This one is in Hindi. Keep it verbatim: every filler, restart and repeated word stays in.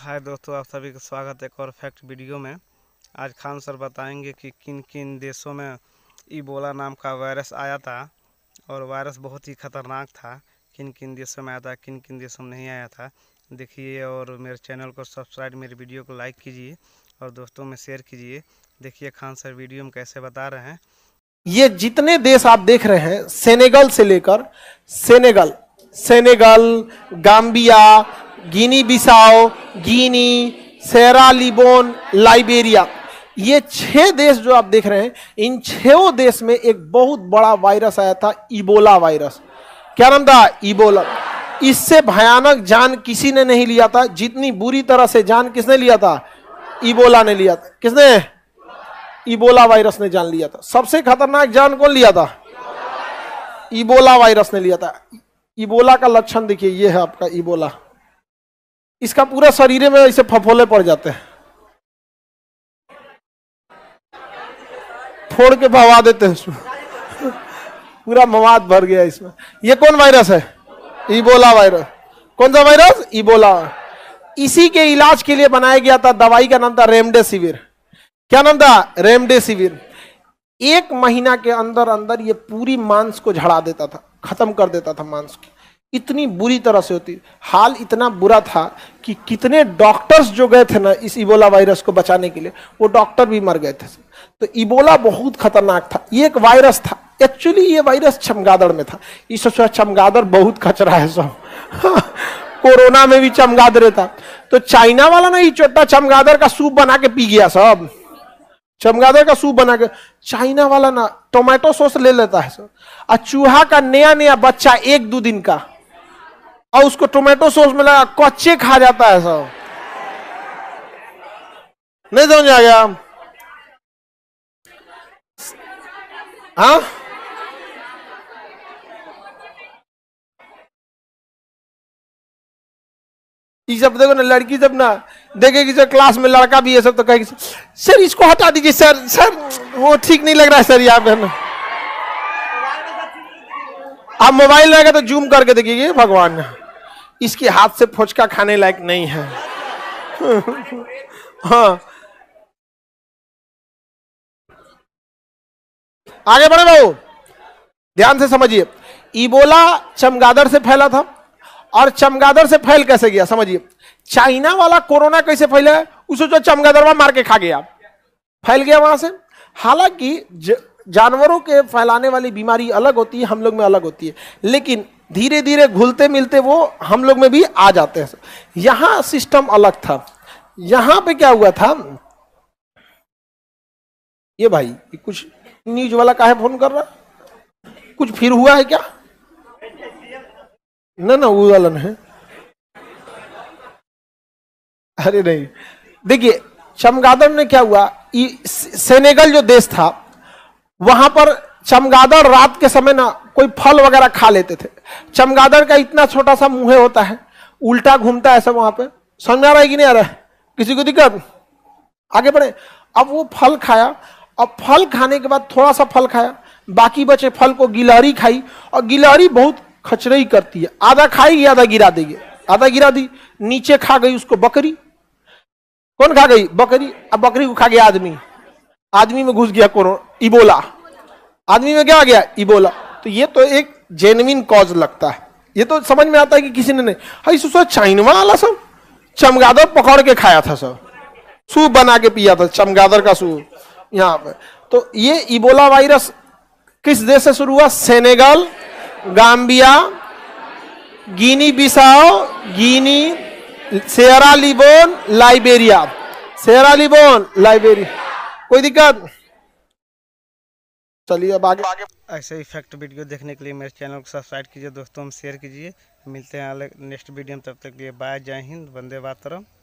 हाय दोस्तों, आप सभी का स्वागत है एक और फैक्ट वीडियो में। आज खान सर बताएंगे कि किन किन देशों में इबोला नाम का वायरस आया था और वायरस बहुत ही ख़तरनाक था। किन किन देशों में आया था, किन किन देशों में नहीं आया था, देखिए। और मेरे चैनल को सब्सक्राइब, मेरे वीडियो को लाइक कीजिए और दोस्तों में शेयर कीजिए। देखिए खान सर वीडियो में कैसे बता रहे हैं। ये जितने देश आप देख रहे हैं, सेनेगल से लेकर Senegal Senegal Gambia, Guinea Bissau, Guinea, Sierra Leone, Liberia, ये छह देश जो आप देख रहे हैं, इन छह देश में एक बहुत बड़ा वायरस आया था, इबोला वायरस। क्या नाम था? इबोला। इससे भयानक जान किसी ने नहीं लिया था जितनी बुरी तरह से जान किसने लिया था? इबोला ने लिया था। किसने? इबोला वायरस ने जान लिया था। सबसे खतरनाक जान कौन लिया था? इबोला वायरस ने लिया था। इबोला का लक्षण देखिए, ये है आपका इबोला। इसका पूरा शरीर में ऐसे फफोले पड़ जाते हैं, फोड़ के भगा देते हैं उसमें पूरा मवाद भर गया इसमें। ये कौन वायरस है? Ebola virus. कौन सा वायरस? इबोला। इसी के इलाज के लिए बनाया गया था, दवाई का नाम था रेमडेसिविर। क्या नाम था? रेमडेसिविर। एक महीना के अंदर अंदर ये पूरी मांस को झड़ा देता था, खत्म कर देता था मांस की। इतनी बुरी तरह से होती, हाल इतना बुरा था कि कितने डॉक्टर्स जो गए थे ना इस इबोला वायरस को बचाने के लिए, वो डॉक्टर भी मर गए थे। तो इबोला बहुत खतरनाक था। ये एक वायरस था। एक्चुअली ये वायरस चमगादड़ में था। इस चमगादड़ बहुत खचरा है सब कोरोना में भी चमगादड़ था। तो चाइना वाला ना ये छोटा चमगादड़ का सूप बना के पी गया सब। चमगादड़ का सूप बना के चाइना वाला ना टोमेटो सॉस ले लेता है सब। और चूहा का नया नया बच्चा एक दो दिन का, और उसको टोमेटो सॉस में लगा कच्चे खा जाता है सब। नहीं समझ आ गया? हाँ, ये सब देखो ना, लड़की जब ना देखेगी सर क्लास में लड़का भी है सब, तो कहेगी सर इसको हटा दीजिए सर, सर वो ठीक नहीं लग रहा है सर यहाँ पे ना। आप मोबाइल रहेगा तो जूम करके देखिए, भगवान इसके हाथ से फोचका खाने लायक नहीं है हाँ, आगे बढ़े बाबू, ध्यान से समझिए। इबोला चमगादड़ से फैला था, और चमगादड़ से फैल कैसे गया समझिए। चाइना वाला कोरोना कैसे फैला है, उसे जो चमगादड़वा मार के खा गया, फैल गया वहां से। हालांकि जानवरों के फैलाने वाली बीमारी अलग होती है, हम लोग में अलग होती है, लेकिन धीरे धीरे घुलते मिलते वो हम लोग में भी आ जाते हैं। यहां सिस्टम अलग था। यहां पे क्या हुआ था, ये भाई ये कुछ न्यूज वाला काहे फोन कर रहा, कुछ फिर हुआ है क्या? ना ना वो वाला नहीं। अरे नहीं, देखिए चमगादड़ ने क्या हुआ, सेनेगल जो देश था वहां पर चमगादड़ रात के समय ना कोई फल वगैरह खा लेते थे। चमगादड़ का इतना छोटा सा मुंह होता है, उल्टा घूमता है सब वहां पे। समझ आ रहा है कि नहीं आ रहा है? किसी को दिक्कत? आगे बढ़े। अब वो फल खाया, अब फल खाने के बाद थोड़ा सा फल खाया, बाकी बचे फल को गिलहरी खाई, और गिलहरी बहुत खचरई करती है, आधा खाई आधा गिरा देगी। आधा गिरा दी, नीचे खा गई उसको बकरी। कौन खा गई? बकरी। अब बकरी को खा गया आदमी, आदमी में घुस गया कोरोना, इबोला। आदमी में क्या आ गया? इबोला। तो ये तो एक जेन्युइन कॉज लगता है, ये तो समझ में आता है कि किसी ने नहीं। हाई सुसो चाइना वाला सब चमगादड़ पकड़ के खाया था, सब सूप बना के पिया था, चमगादड़ का सूप यहाँ पे। तो ये इबोला वायरस किस देश से शुरू हुआ? Senegal, Gambia, Guinea Bissau, Guinea, Sierra Leone, Liberia. Sierra Leone, Liberia. कोई दिक्कत? चलिए अब आगे। ऐसे ही फैक्ट वीडियो देखने के लिए मेरे चैनल को सब्सक्राइब कीजिए, दोस्तों में शेयर कीजिए। मिलते हैं नेक्स्ट वीडियो में, तब तक के लिए बाय, जय हिंद, वंदे मातरम।